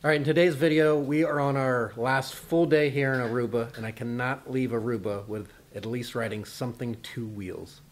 All right, in today's video, we are on our last full day here in Aruba, and I cannot leave Aruba with at least riding something two wheels.